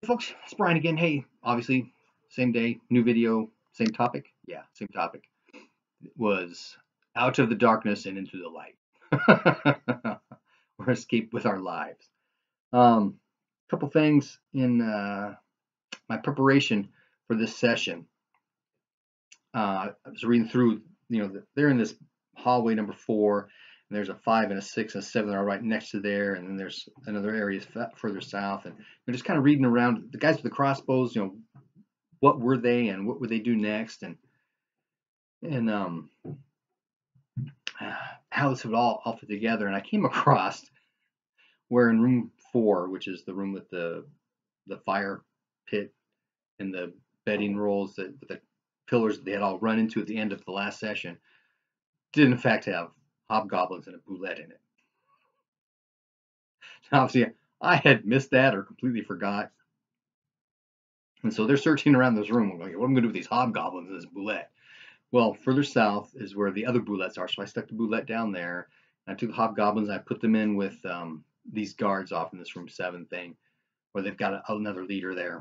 Folks, it's Brian again. Hey, obviously, same day, new video, same topic. Yeah, same topic. It was out of the darkness and into the light, or escape with our lives. Couple things in my preparation for this session. I was reading through, they're in this hallway number 4, and there's a 5 and a 6 and a 7 that are right next to there, and then there's another area further south, and they're just kind of reading around. The guys with the crossbows, what were they and what would they do next, and how this would all fit together. And I came across where in room 4, which is the room with the fire pit and the bedding rolls that the pillars that they had all run into at the end of the last session, did in fact have hobgoblins and a boulette in it. Now, obviously, I had missed that or completely forgot. And so they're searching around this room. I'm going, what am I going to do with these hobgoblins and this boulette? Well, further south is where the other boulettes are. So I stuck the boulette down there. And I took the hobgoblins and I put them in with these guards off in this room 7 thing, where they've got another leader there.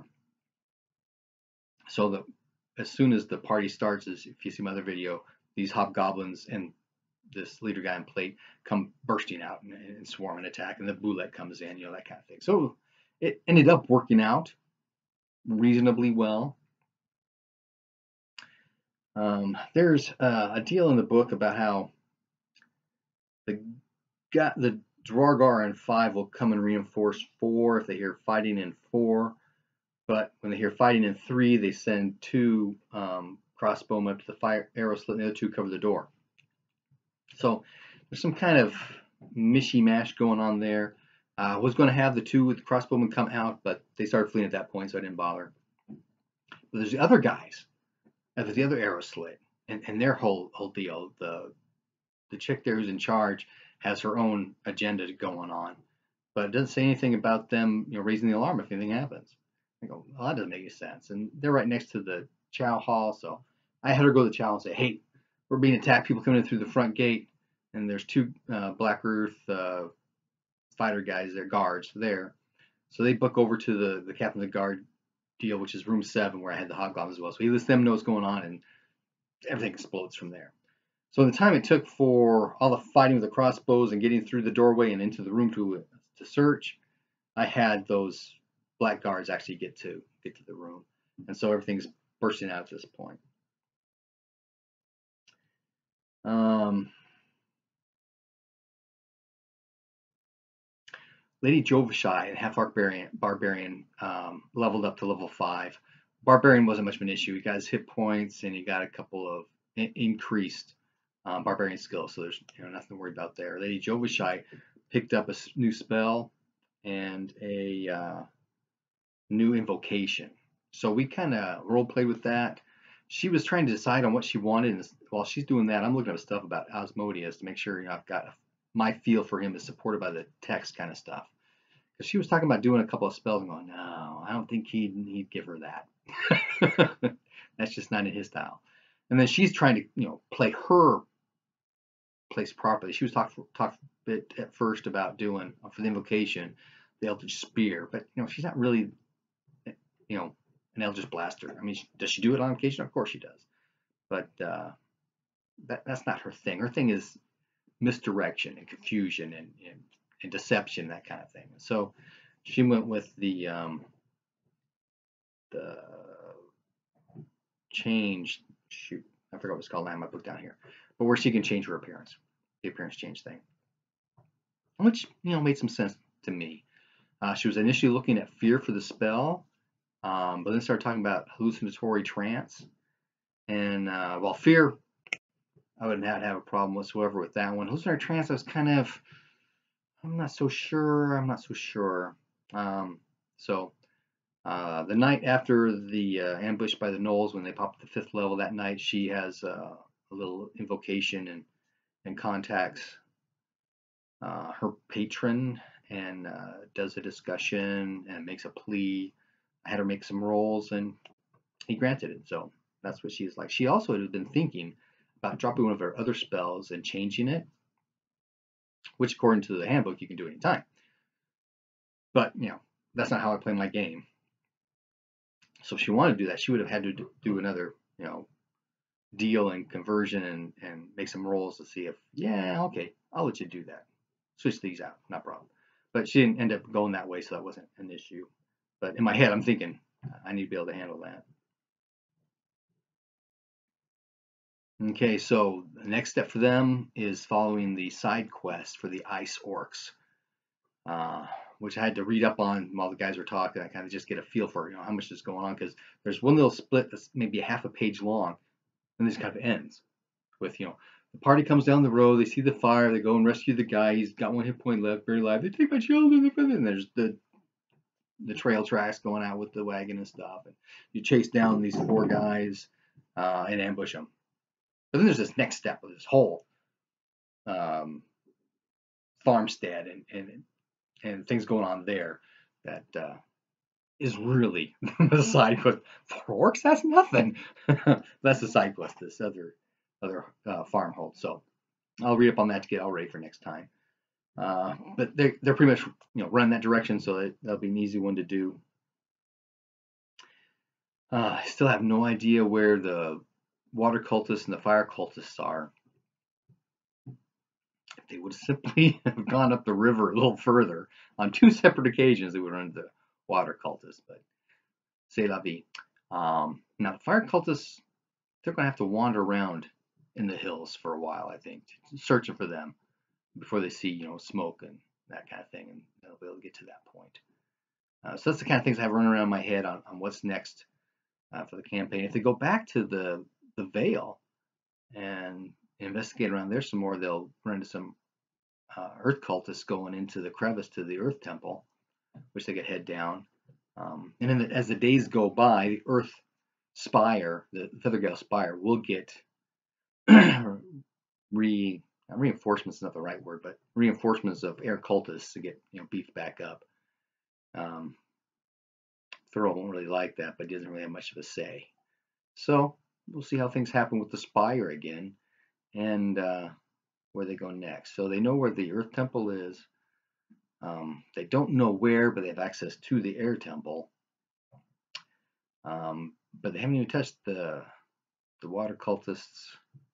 So that as soon as the party starts, as if you see my other video, these hobgoblins and this leader guy in plate come bursting out and swarm and attack, and the boulette comes in, that kind of thing. So it ended up working out reasonably well. There's a deal in the book about how the Dwargar in 5 will come and reinforce 4 if they hear fighting in 4, but when they hear fighting in 3, they send 2 crossbowmen up to the fire arrow slit, and the other 2 cover the door. So there's some kind of mishy-mash going on there. I was going to have the 2 with the crossbowmen come out, but they started fleeing at that point, so I didn't bother. But there's the other guys at the other arrow slit, and their whole deal. The chick there who's in charge has her own agenda going on, but it doesn't say anything about them, raising the alarm if anything happens. I go, well, that doesn't make any sense. And they're right next to the chow hall, so I had her go to the chow and say, hey, we're being attacked. People coming in through the front gate, and there's 2 Black Earth fighter guys, they're guards there. So they book over to the captain of the guard deal, which is room 7, where I had the hobgoblins as well. So he lets them know what's going on, and everything explodes from there. So the time it took for all the fighting with the crossbows and getting through the doorway and into the room to search, I had those black guards actually get to the room, and so everything's bursting out at this point. Lady Jovashai and Half-Orc Barbarian leveled up to level 5. Barbarian wasn't much of an issue. He got his hit points and he got a couple of increased Barbarian skills, so there's nothing to worry about there. Lady Jovashai picked up a new spell and a new invocation. So we kind of role played with that. She was trying to decide on what she wanted, and while she's doing that, I'm looking up stuff about Asmodeus to make sure I've got my feel for him is supported by the text kind of stuff. Because she was talking about doing a couple of spells and going, no, I don't think he'd give her that. That's just not in his style. And then she's trying to play her place properly. She was talking a bit at first about doing for the invocation the Eldritch Spear, but she's not really an Eldritch Blaster. I mean, does she do it on occasion? Of course she does, but that's not her thing. Her thing is misdirection and confusion and deception, that kind of thing. So she went with the change. Shoot, I forgot what it's called. I have my book down here, but where she can change her appearance, the appearance change thing, which made some sense to me. She was initially looking at fear for the spell, but then started talking about hallucinatory trance. And while fear, I wouldn't have a problem whatsoever with that one. Hallucinatory trance, I was kind of, I'm not so sure. So the night after the ambush by the gnolls, when they pop at the 5th level that night, she has a little invocation and contacts her patron and does a discussion and makes a plea. I had her make some rolls and he granted it. So that's what she's like. She also had been thinking about dropping one of her other spells and changing it, which according to the handbook you can do anytime. But that's not how I play my game. So if she wanted to do that, she would have had to do another, deal and conversion and make some rolls to see if, yeah, okay, I'll let you do that. Switch these out, not a problem. But she didn't end up going that way, so that wasn't an issue. But in my head, I'm thinking, I need to be able to handle that. Okay, so the next step for them is following the side quest for the ice orcs, which I had to read up on while the guys were talking. I kind of just get a feel for how much is going on, because there's one little split that's maybe a half a page long, and this kind of ends with the party comes down the road, they see the fire, they go and rescue the guy. He's got 1 hit point left, very alive. They take my children, and there's the trail tracks going out with the wagon and stuff, and you chase down these 4 guys and ambush them. But then there's this next step of this whole farmstead and things going on there that is really the side quest. 4 orcs, that's nothing. That's the side quest, this other farmhold. So I'll read up on that to get all ready for next time. But they're pretty much run that direction, so that'll be an easy one to do. I still have no idea where the water cultists and the fire cultists are. If they would simply have gone up the river a little further on 2 separate occasions, they would run into the water cultists. But c'est la vie. Now the fire cultists, they're going to have to wander around in the hills for a while, I think, searching for them before they see smoke and that kind of thing, and they'll be able to get to that point. So that's the kind of things I have running around my head on what's next for the campaign. If they go back to the Vale and investigate around there some more, they'll run into some earth cultists going into the crevice to the Earth Temple, which they could head down. And then as the days go by, the Earth Spire, the Feathergale Spire, will get reinforcements is not the right word, but reinforcements of air cultists to get beefed back up. Thurl won't really like that, but he doesn't really have much of a say. So we'll see how things happen with the Spire again, and where they go next. So they know where the Earth Temple is. They don't know where, but they have access to the Air Temple. But they haven't even touched the water cultists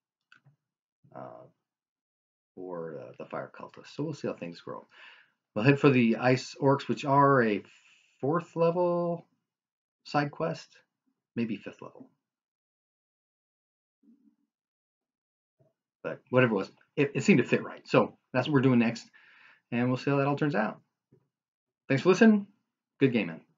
or the fire cultists. So we'll see how things grow. We'll head for the ice orcs, which are a 4th level side quest, maybe 5th level. But whatever it was, it seemed to fit right. So that's what we're doing next, and we'll see how that all turns out. Thanks for listening. Good game, man.